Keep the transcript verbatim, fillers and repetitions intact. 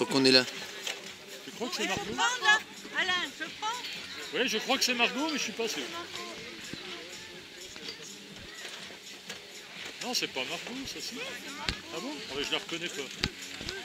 tant qu'on est là. Tu crois que c'est Je Margot? prends là, Alain, je prends. Oui, je crois que c'est Margot, mais je suis pas sûr. Non, c'est pas Margot, ça si. Ah bon? Ah, mais je la reconnais pas.